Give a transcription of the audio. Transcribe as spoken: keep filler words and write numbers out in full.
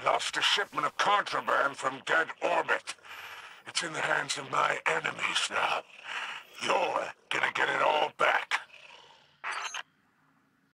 Lost a shipment of contraband from dead orbit. It's in the hands of my enemies now. You're gonna